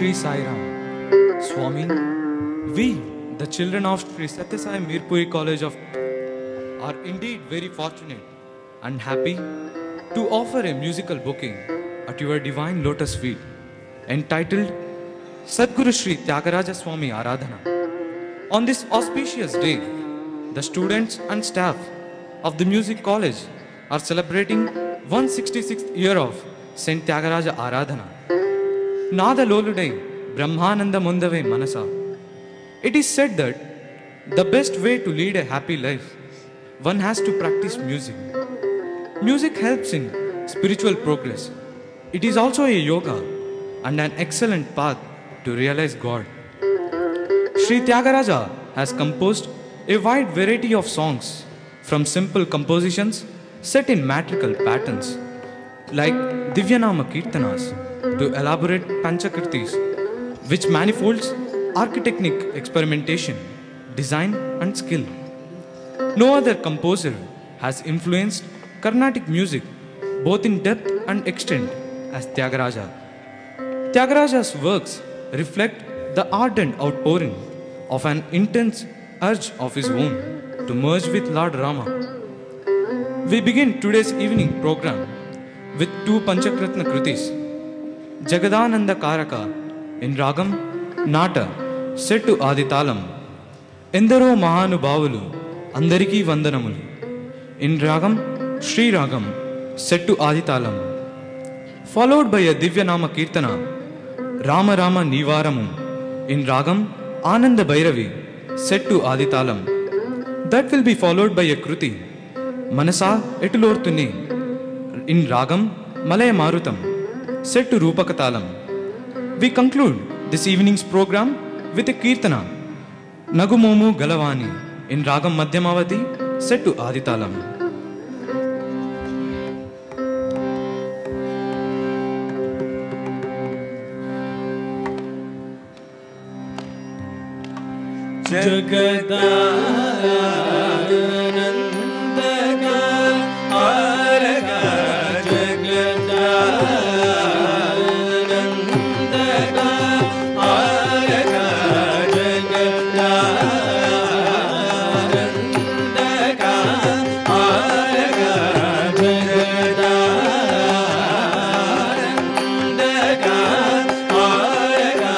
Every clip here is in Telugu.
Shri Sai Ram. Swami, we, the children of Shri Satya Sai Mirpuri College of are indeed very fortunate and happy to offer a musical bouquet at your divine lotus feet entitled Sadguru Shri Tyagaraja Swami Aradhana. On this auspicious day, the students and staff of the music college are celebrating 166th year of Saint Tyagaraja Aradhana. Nada Loludai Brahmananda Mundave Manasa. It is said that the best way to lead a happy life, one has to practice music. Music helps in spiritual progress. It is also a yoga and an excellent path to realize God. Sri Tyagaraja has composed a wide variety of songs, from simple compositions set in metrical patterns like Divyanama Kirtanas to elaborate Panchakirtis, which manifolds architectonic experimentation, design and skill. No other composer has influenced Carnatic music both in depth and extent as Tyagaraja. Tyagaraja's works reflect the ardent outpouring of an intense urge of his own to merge with Lord Rama. We begin today's evening program with two Panchakratna Kritis, Jagadananda Karaka in Ragam Nata set to Aditalam, Endaro Mahanubhavulu Andariki Vandanamulu in Ragam Sri Ragam set to Aditalam, followed by a Divyanama Kirtana Rama Rama Nivaramu in Ragam Ananda Bhairavi set to Aditalam. That will be followed by a Kruti Manasa Etulortune in Ragam Malaya Marutam set to Rupakatalam. We conclude this evening's program with a Kirtana Nagumomu Galavani in Ragam Madhyamavati set to Aditalam. Jagadanandaka Araka Jagadanandaka Araka Jagadanandaka Araka Jagadanandaka Araka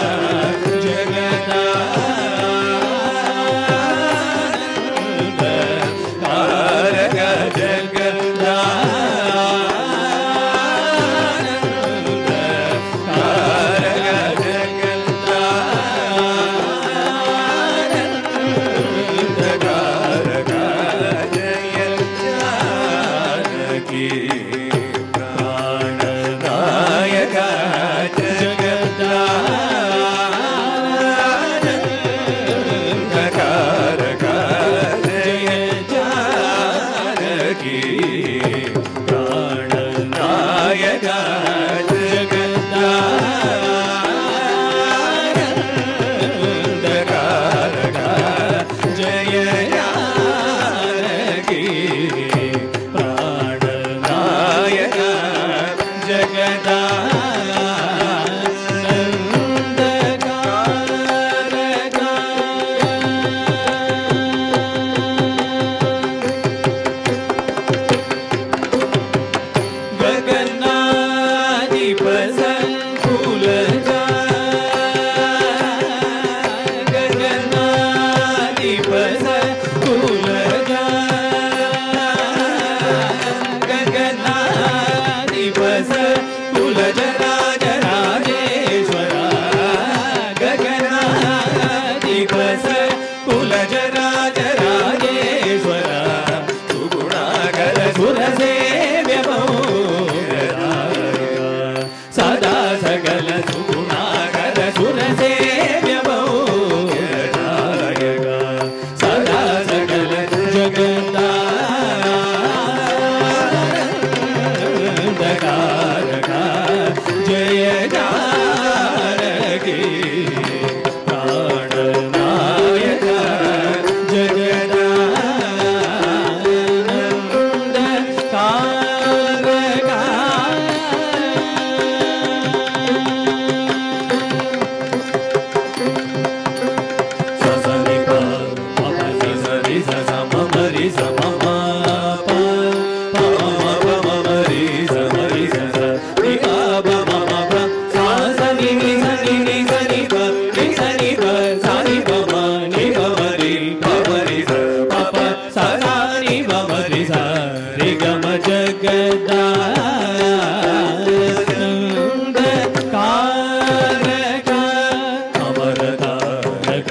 Jaya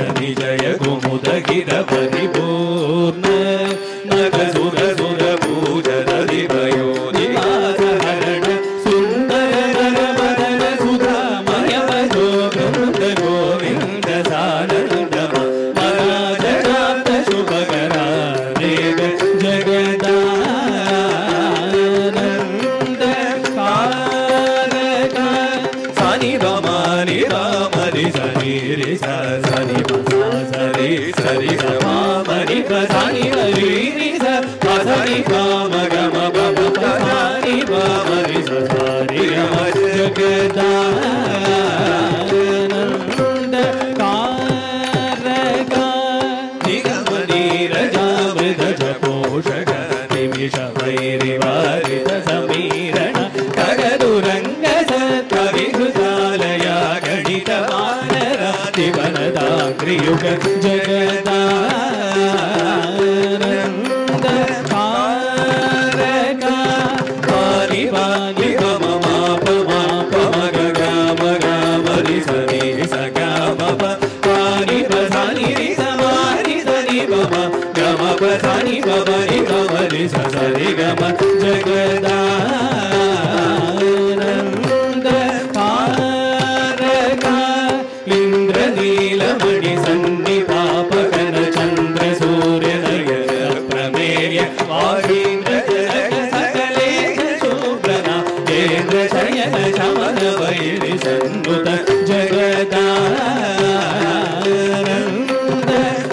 निजय कुमुदगिर परिपूर्ण नगसुर सुर पूजन दिवयोनिवासहरण सुंदर नरमदन सुधामय वृंद गोविंद सानंद मराजनाथ शुभकरा देव जगदानंद कारक सानि बमानि बामरि सनि रि सा सनि बसा सरि सरि गमामरि सानि हरि रि सा सनि गम गम बम सानि बामरि सारि गम जगदानंद कारक निगम नीरजा मृग जपोषक निमिष वैरिवारित समीरण खगदुरंग सत्कविहृदालया गणित वानरातिवनदाग्रियुग जगदानंद कारक पानि पानि गम माप माप मग गम गम रि सनि स गम प पानि प सानि रि समानि सनि बम गम प सानि बम रि गम रि स सरि गम जगदानंद कारक इंद्रनीलमणि सन्निपापकन चंद्र सूर्य नयन प्रमेय वागीन्द्र जनक सकलेश शोभना केन्द्र शयन शमन वैरि सन्नुत जगदानंद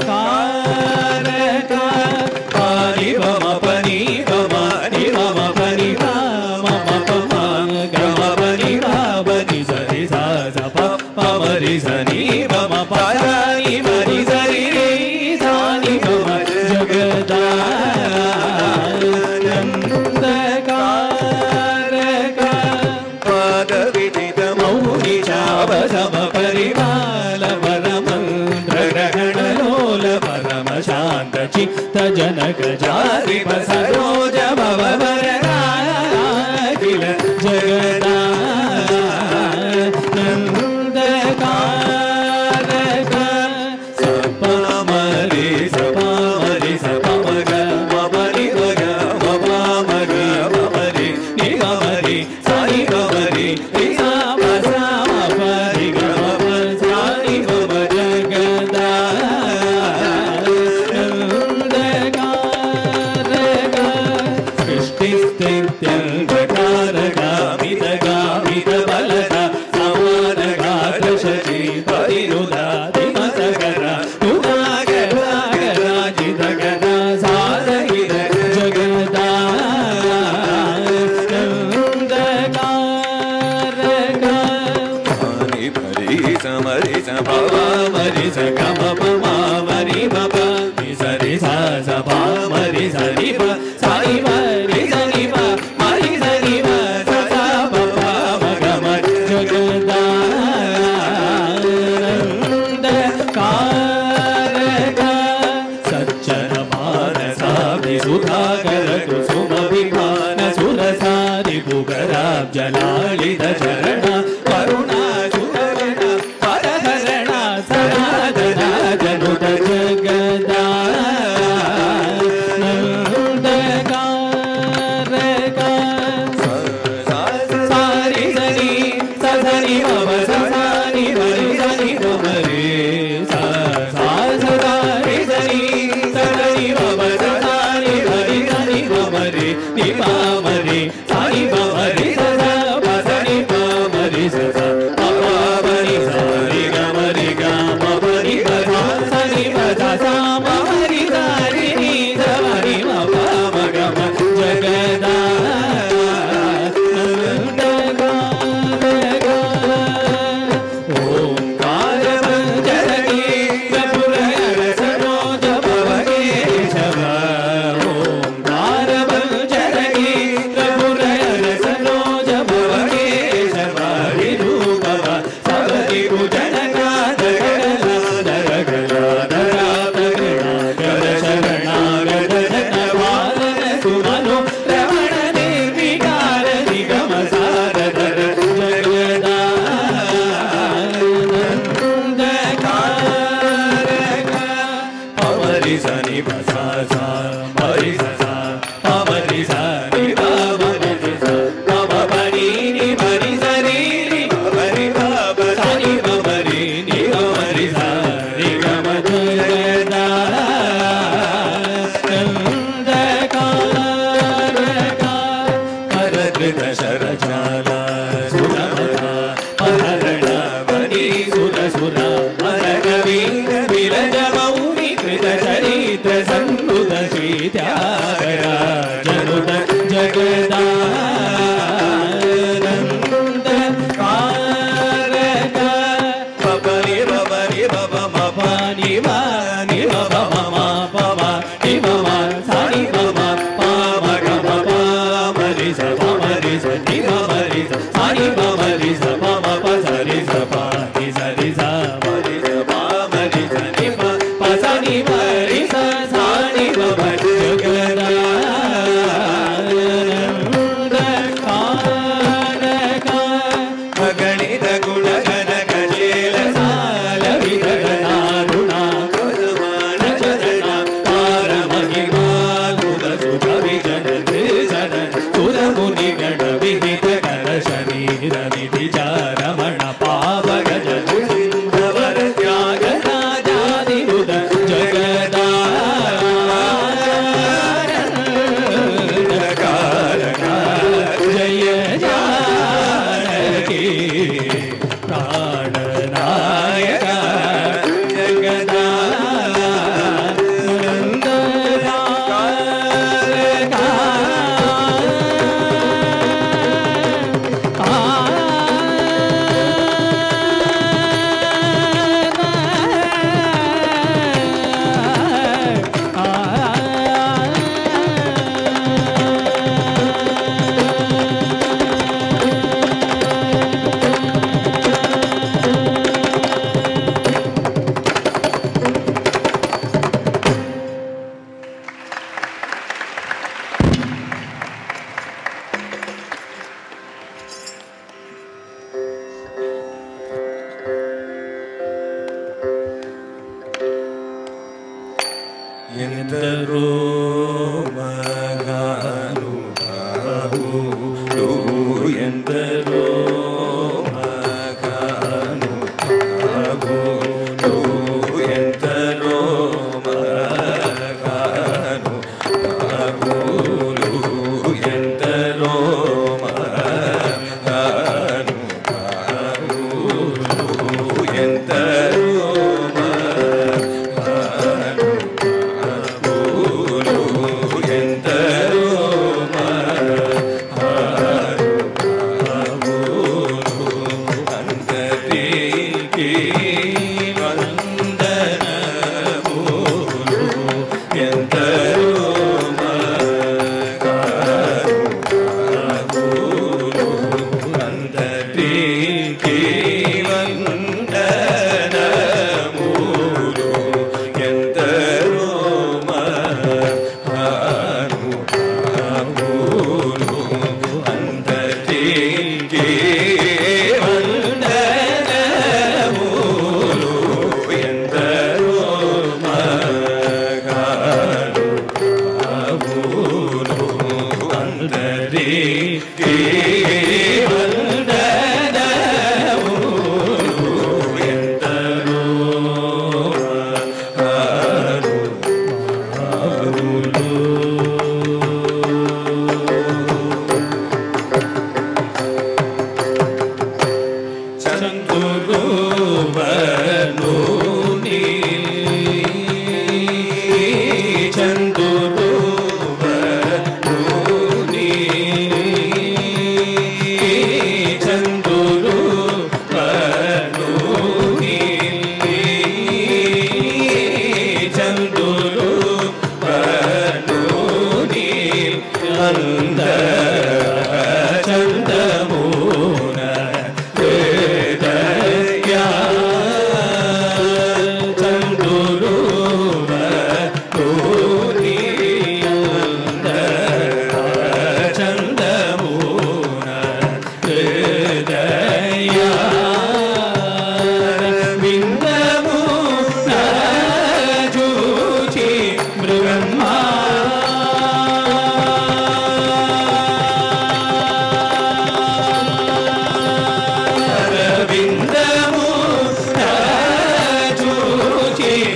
कारक पानि बम पनि बमानि बम पनि मम पमा गम पनि बाबनि सरि सा स प पमरि सनि बम पानि मरि सरि रे सानि बम जगदानंद कारक पाद विदित मौनि चाव सम परिवाल वरमंद्र ग्रहण लोल परम शांत चित्त जनक जाति सरोज भव वरनाखिल जगदानंद कारक सपमरि सपमरि सपमग ममरि मग ममग ममरि निगमरि सानि गमरि रि सा प सा म प रि ग म प सानि गम जगदानंद कारक सृष्टिस्थित्यन्धकारगामित गामित बलदा समानगात्र शची परिरुदाधिमतकरा तुनागराजित गदा साधहित जगदानंद कारक पानि भरि समरि स भवमरि स गम पमामरि बप सरि सा स पामरि सरि प सानि मरि सनि प मरि सनि प स सा प प म गम जगदानंद कारक सज्जन मानसाभि सुधाकर कुसुम विमान सुरसारि भुगराब्ज लालित चरण करुणा सुकरण परहरण सनातना जनुत जगदानंद कारक सारि सनि स सनि मम स सानि मरि सनि मम रे सा सा स सारि सनि स सनि मम स सानि मरि सनि मम रे नि प मरि सानि मम रि स स प सनि प मरि स sani pa sa sa ma ri sa sa pa ma ri sa ni pa ma ri sa pa ma pa ni ma ri sa ni pa ma ri pa pa sa ni pa ma ri ni pa ma ri sa ri ga ma jagada chanda karaka karakrita sharajala sudamata paharana vani sura sura maragavira vilaja mauni krita charitra sannuda sri tyagara januta jagadananda karaka papani babani baba mapani mani baba mama baba ni mama sani mama pama gama pama ri sa pama ri sa ni mama ri sa sani mama ri sa pama pa sa ri sa pa ni sa ri sa ma ri sa pama ri sa ni pa pa sa ni ma ri sa sani mama jagadananda karaka ಗಣಿತ ಗುಣ ಗಣ ಗಜೇಲ ಸಾಲ ವಿಗಣಾರುಣ ಕರುಮಾನ ಚರಣ ಪಾರ ಮಹಿಮಾಲುದ ಸುಖ ವಿಜನ ತ್ರಿಜನ ಸುರ ಮುನಿ ಗಣ ವಿಹಿತ ಕರ ಶರೀರ ನಿಧಿ ಚಾರಮಣ ಪಾವ ಗಜ ಸಿಂಧವರ ತ್ಯಾಗ ರಾಜಾದಿ ರುದ ಜಗದಾರಕ ಜಯ ಜಾನಕಿ ಪ್ರಾಣನಾಯಕ ఎందరో మగానుభావులు ఎందరో మగానుభావులు ఎందరో మగానుభావులు ఎందరో మగానుభావులు ఎందరో ಎಂತ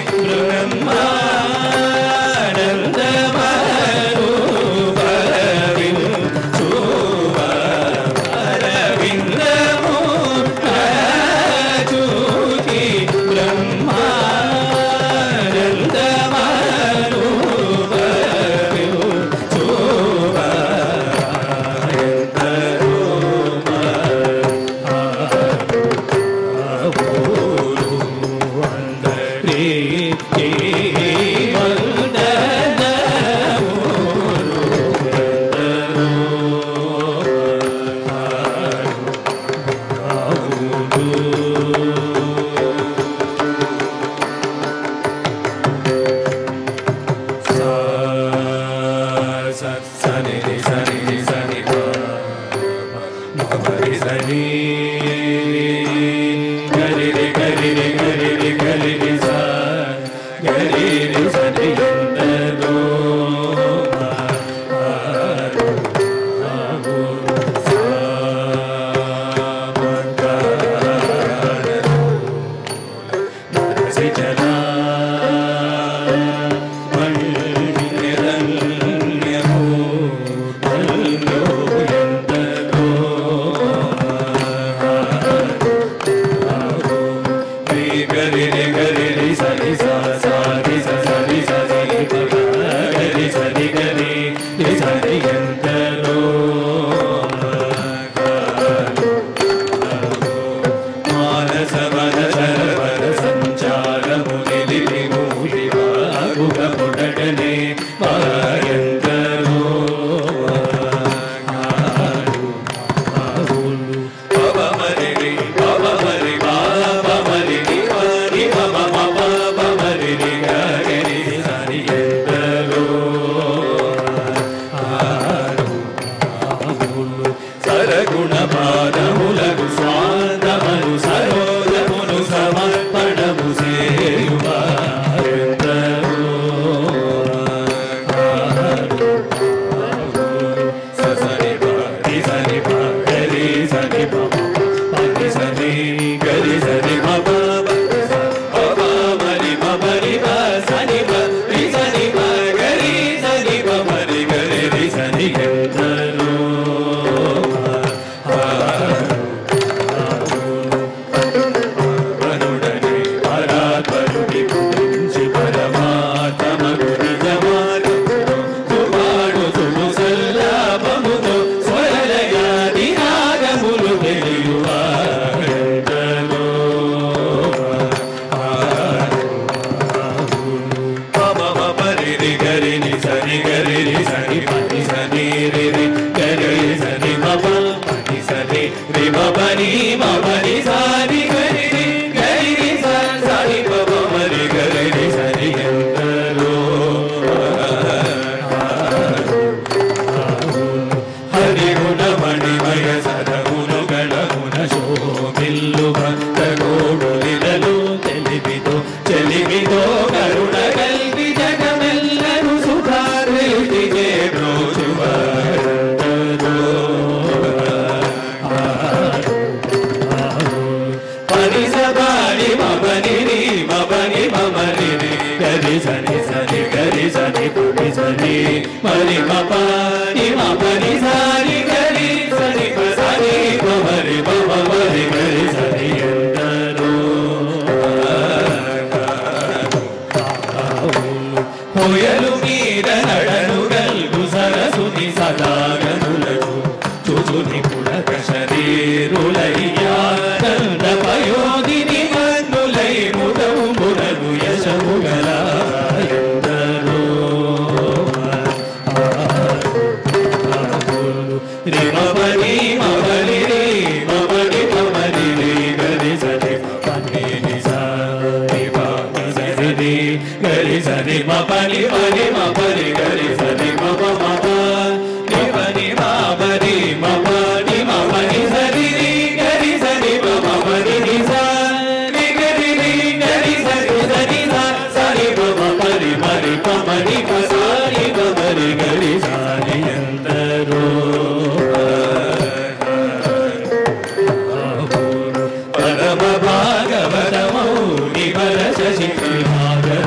Shri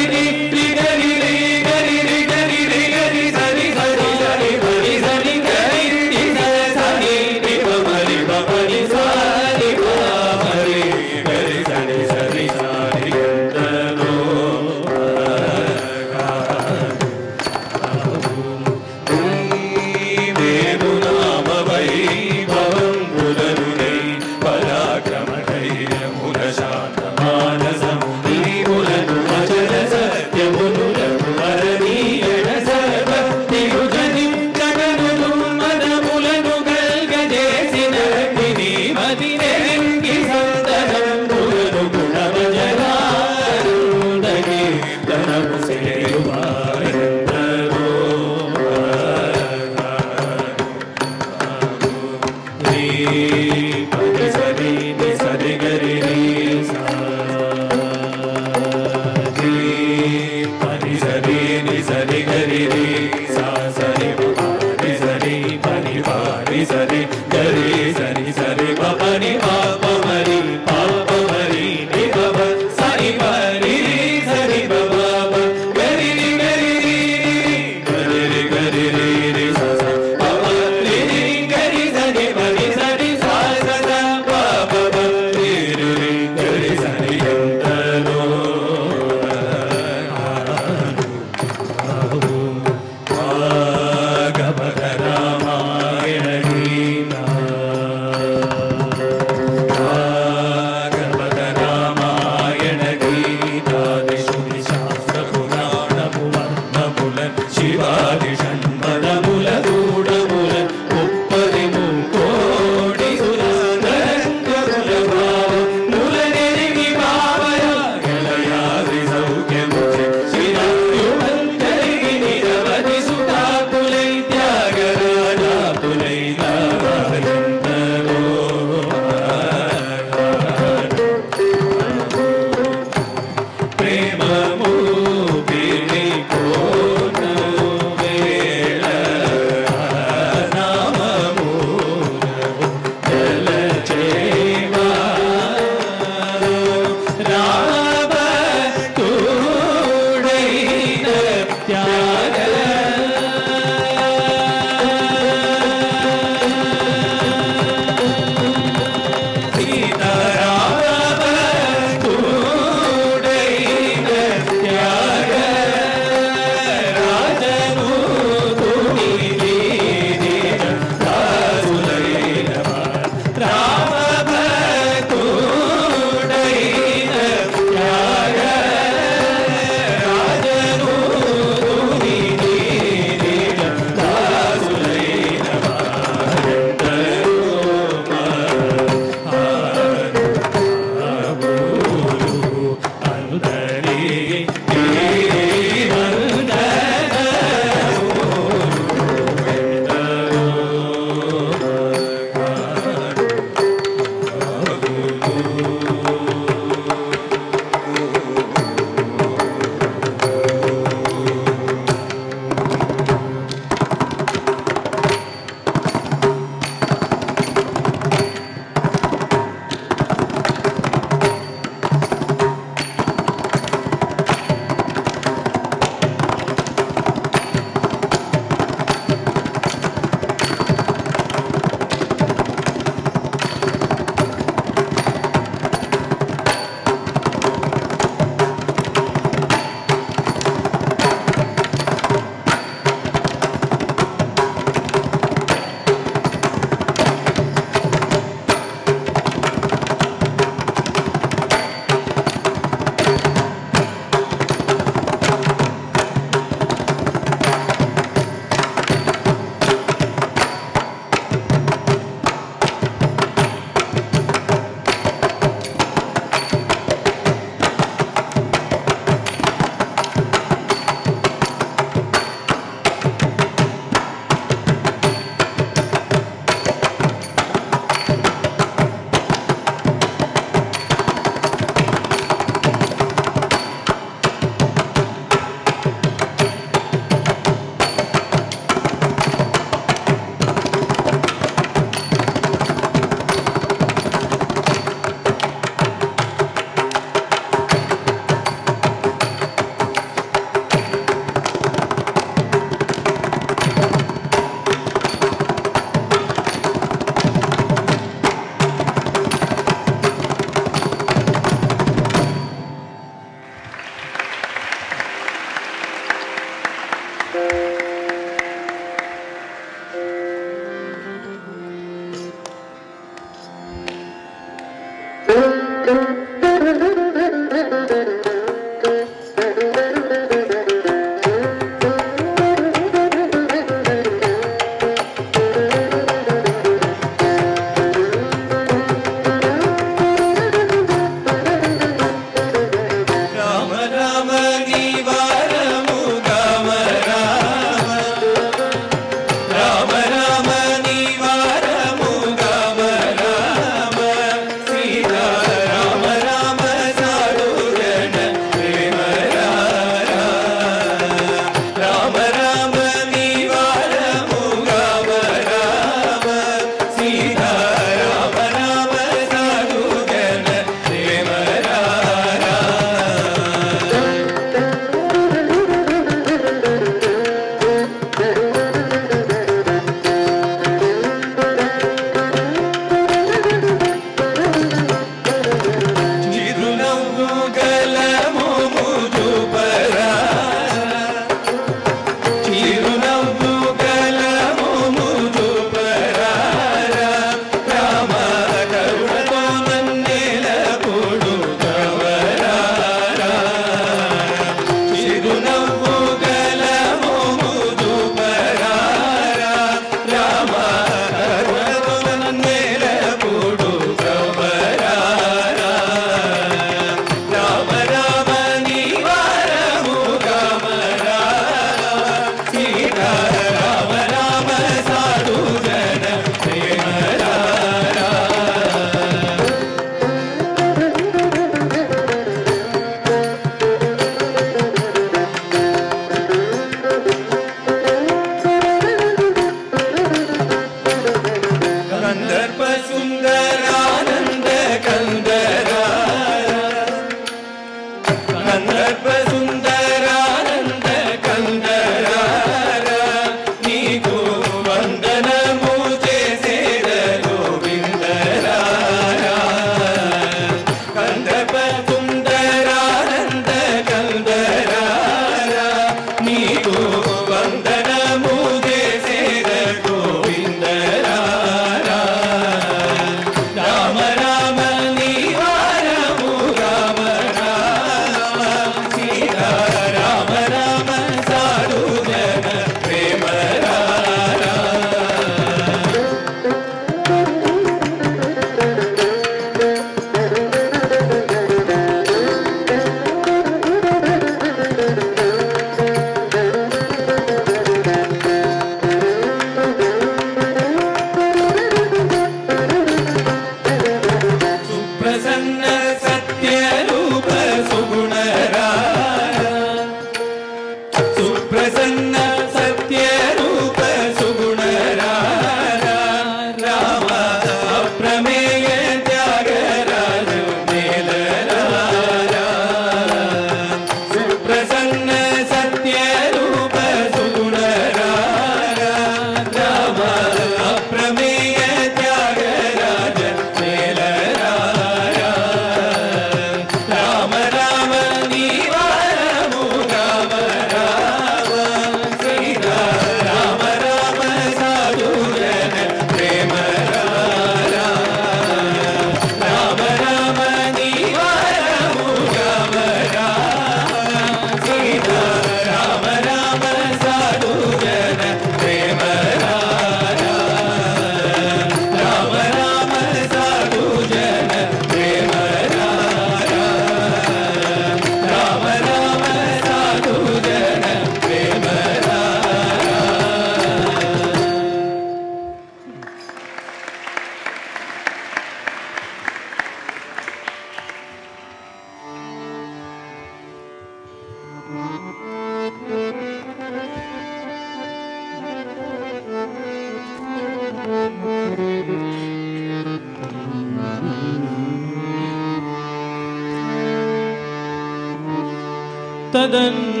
ತದನ್ನ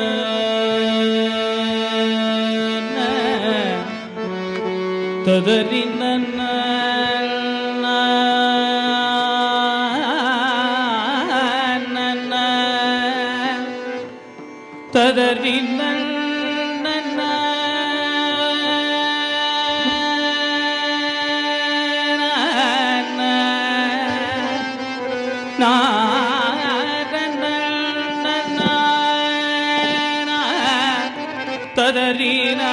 ತದರಿ ನನ್ನ ತದರಿ ನನ್ನ తదరీనా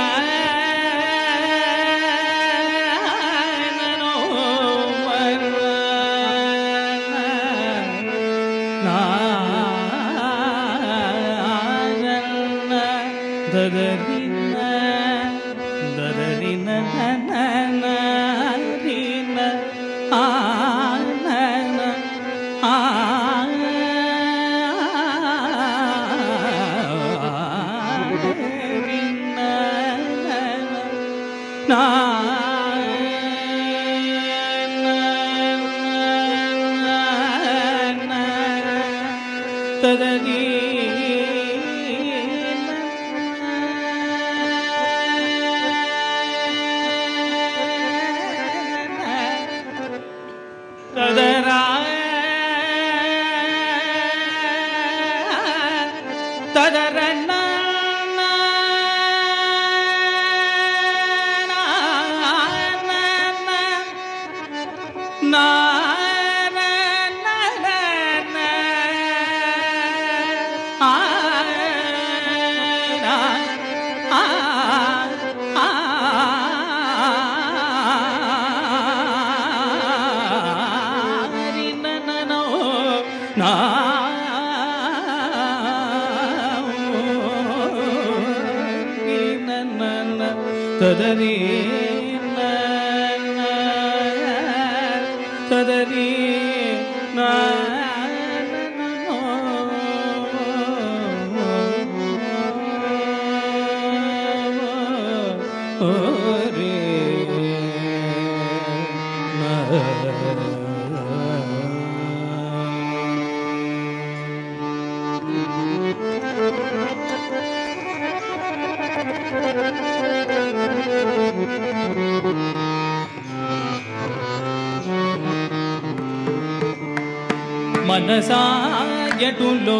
మనసాయటులో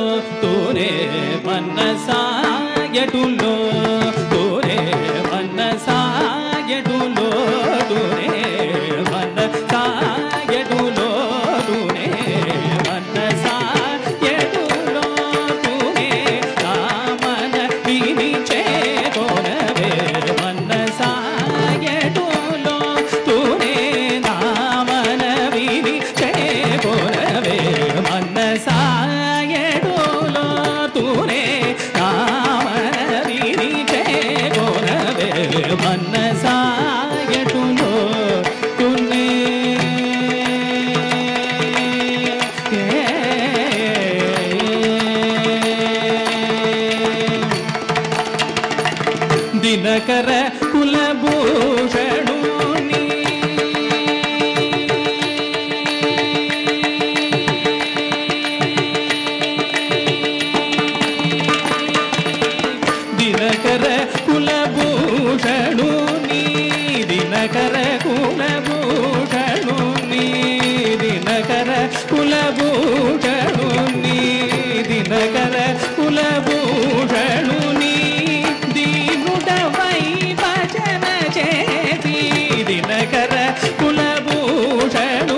తోరే మనసాయటులో తోరే మనసాయటులో తోరే మనసాయటులో తోరే మనసాయటులో తోరే రామన విని చేతోనవే మనసాయటులో తోరే రామన విని చేతోనవే మనసాయటులో తూనే రామన విని చేతోనవే మనసాయటులో తూనే దినకర కులభూషణు దినకర కులభూషణు దినకర కులభూషణు దినకర కులభూషణు దినకర కులభూషణు దీనుడవై భజన చేసి దినకర కులభూషణు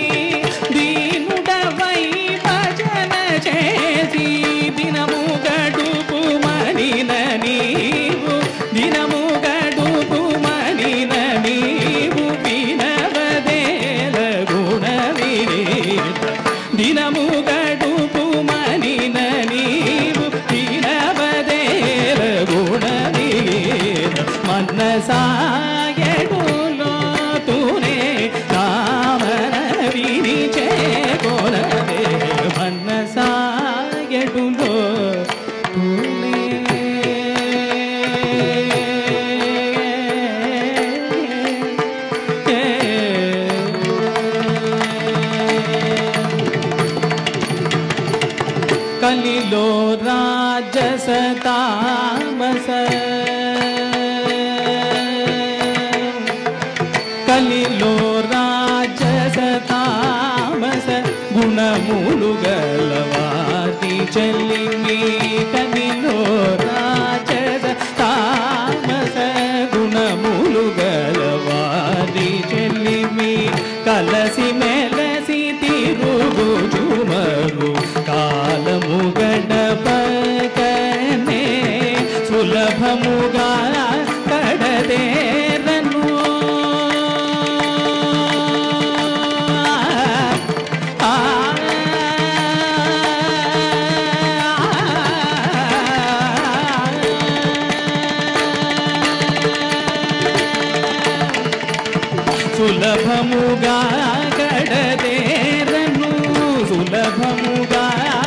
దీనుడవై భజన చేసి దినము గడుపు మనిన నీవు దినము గడుపు మనిన నీవు వినవదేల గుణ వినీత దినము గడుపు మనిన నీవు వినవదేల గుణ వినీత మనసాయటులో తూనే రామన విని చేకొనవే మనసాయటులో తూనే కలిలో రాజస తామస కలిలో రాజస తామస గుణములు గలవాది చెల్లిమి కలిలో రాజస తామస గుణములు గలవాది చెల్లిమి కలసి మెలసి తిరుగుచుమరు కాలము గడపకనే సులభముగా కడదేరను సులభముగా కడదేరను సులభముగా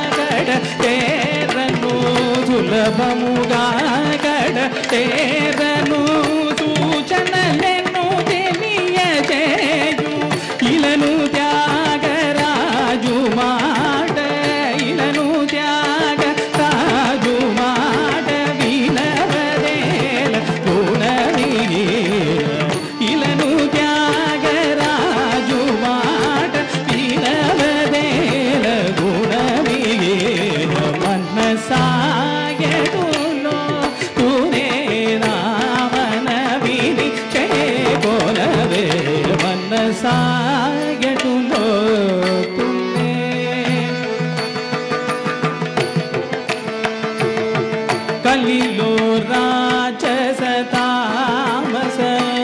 కడదేరను సులభముగా కడదేరను సూచనలను తెలియజేయు ఇలను త్యాగరాజు మాట ఇలను త్యాగరాజు మాట వినవదేల గుణనిగే ఇలను త్యాగరాజు మాట వినవదేల గుణనిగే మనసాయతులో తునే రామన విని చేకొనవే మనసాయతులో తునే కలిలో రాజస తామస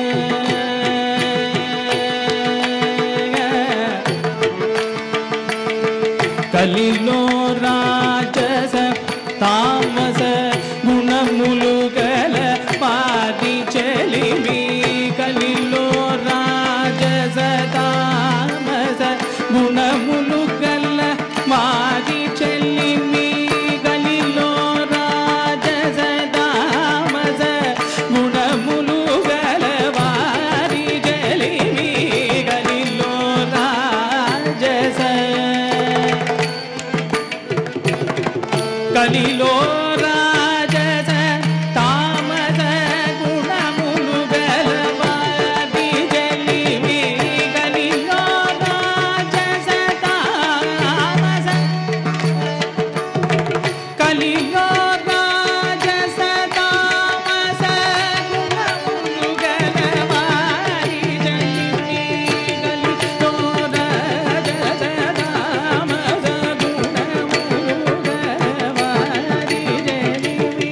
కలిలో రాజస తామస గుణములు గల పాది చెలిమి కలిలో రాజస తామస గుణములు గల మాది చెలిమి కలిలో రాజస తామస గుణములు గల వారి చెలిమి కలిలో రాజస కలిలో రాజస తామస గుణములు గలవాది జలిమి కలిలో రాజస తామస కలిలో రాజస తామస గుణములు గలవాది జలిమి కలిలో రాజస తామస గుణములు గలవాది జలిమి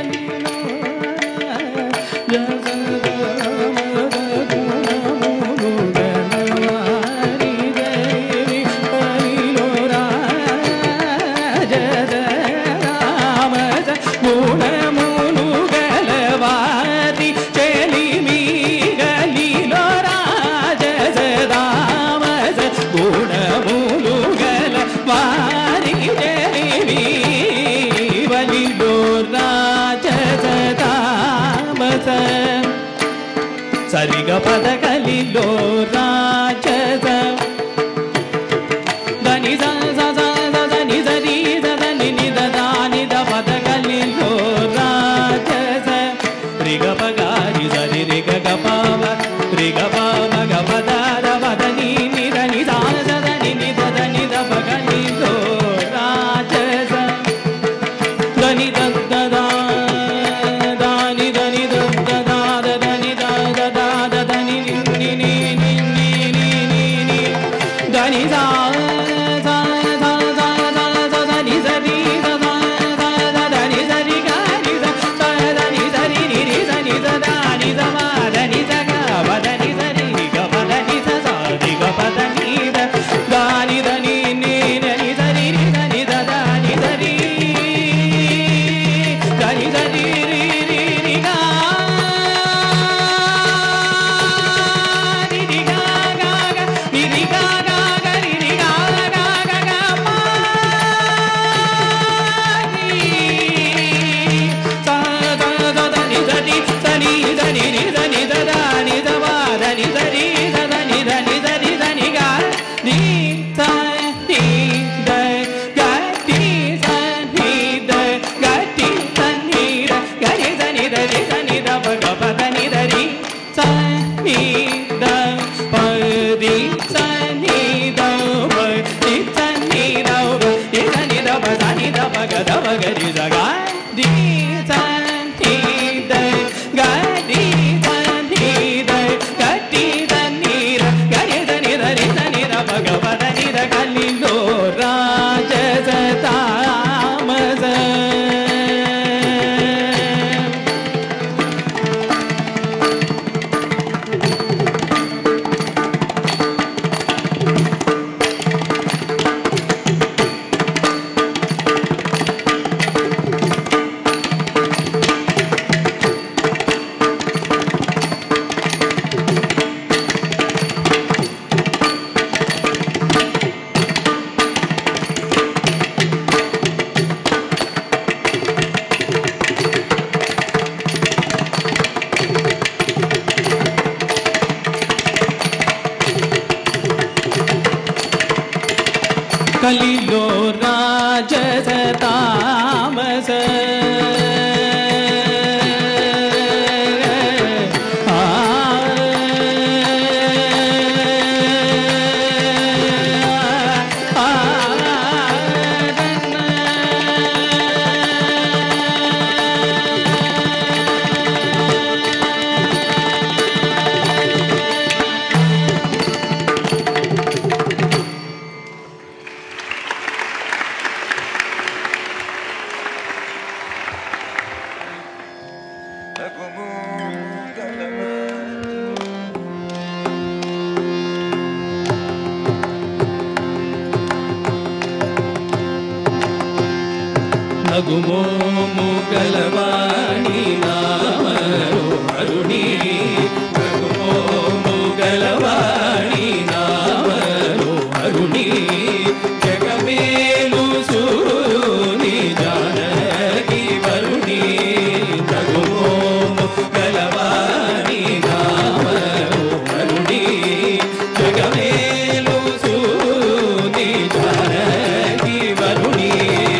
కలిలో రాజస తామస గుణములు గలవాది జలిమి కలిలో రాజస తామస సరిగ పద కలిలో రాజస దని దని సరి దని దని ద పద కలిలో రాజస రిగ పగారి సరి రిగ గపవ రిగ పవ గపద దని దని దని దని ద పగలిలో రాజస దని దద దాని దని దద దని దని ని ని ని ని ని ని దని దా దని సరి దని సరి గాని దని సరి ని ని దని దని దని సగ వదని సరి గ పదని సరి గ పదని దాని దని ని ని సరి ని దని దని సరి దని సరి రి రి రి గా రి రి గా గా గా రి రి గా గా గా రి రి గా గా గా గా మా రి సా దా దా దని సరి సని దని రి దని దని ద వా దని సరి దని దని సరి దని గా ని సా ని ద గా టి సా ని ద గా టి సా ని ద గా ని దని దని దని ద ప గ ప దని దని సా ని ద ప రి సా ని ద ప రి సా ని ద ప రి దని ద ప సా ని ద ప గ ద ప గ రి స గా రి సా ని ద గా రి సా ని ద గా టి ద ని ర గా ని దని ద రి దని ద ప గ ప దని ద కలిలో రాజస తామస నగుమోము గలవాణి నామరు అరుణి నగుమోము గలవాణి నామరు అరుణి జగమేలు సూని జానకి వరుణి నగుమోము గలవాణి నామరు అరుణి జగమేలు సూని జానకి వరుణి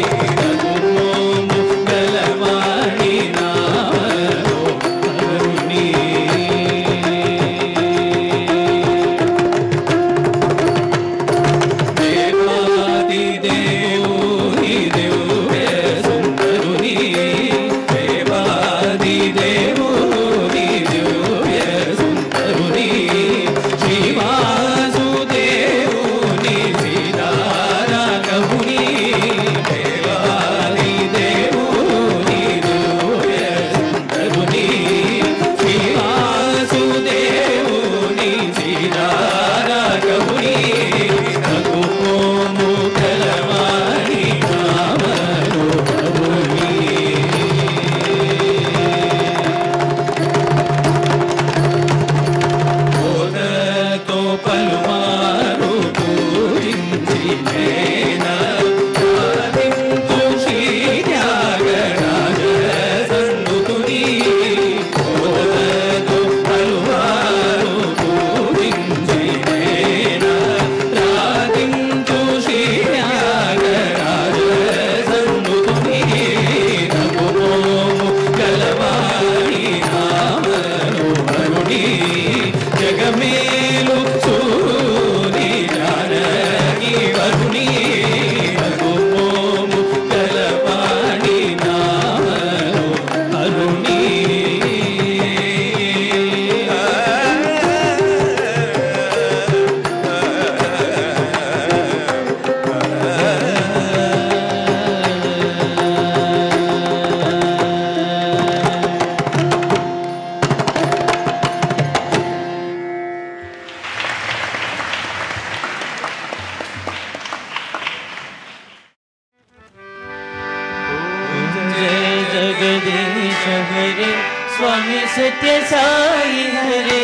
स्वामी सत्य साई हरे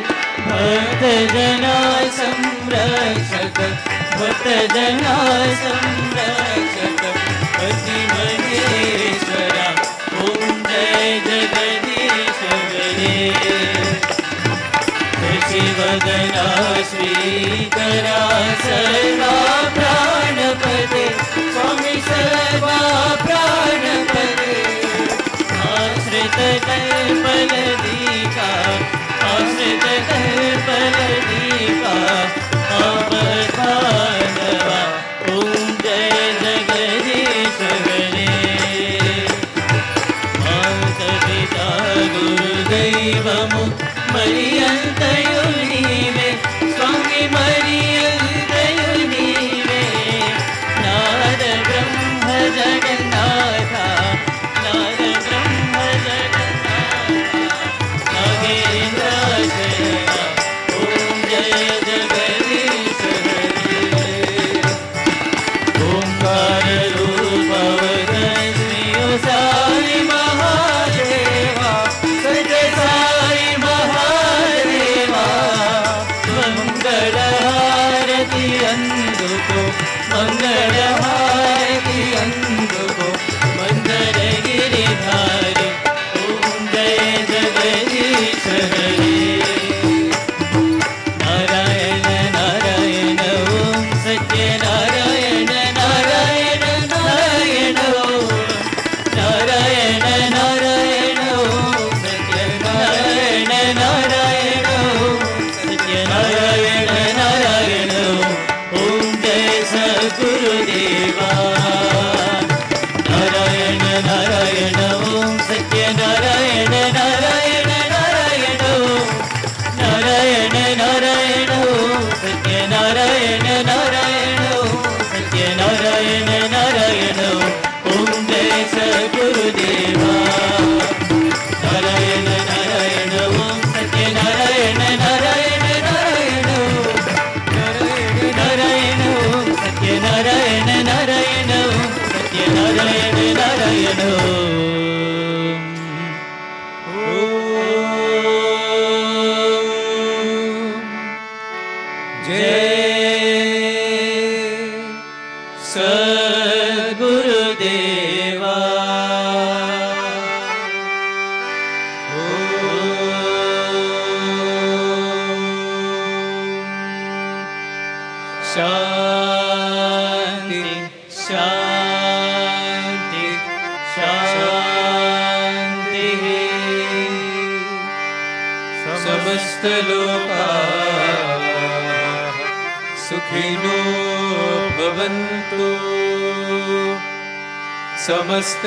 भक्त जना संरक्षक भक्त जना संरक्षक पति महेश्वरा ओम जय जगदीश हरे शिवगणा श्रीकरा सर्वा प्राणपते स्वामी सर्वा प्राणपते आश्रित कल्पलदीका आश्रित कल्पलदीका आपद्बांधवा ओम जय जगदीश हरे माता पिता गुरुदैवमु मरियन्तयु नीवे स्वामी मरियन्तयु नीवे नाद ब्रह्म जगन्नाथ नाद ब्रह्म जगन्नाथ शांति शांति शांति समस्त लोकाः सुखिनो भवन्तु समस्त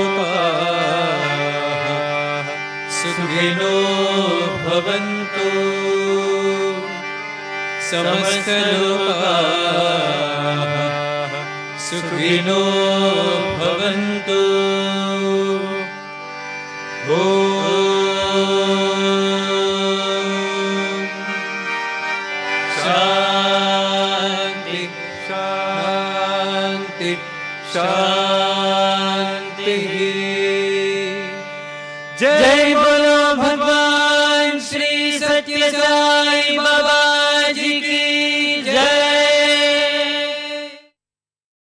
लोकाः सुखिनो भवन्तु समस्त लोकाः सुखिनो भवन्तु शांति शांति शांति जय बोलो भगवान श्री सत्य साई बाबा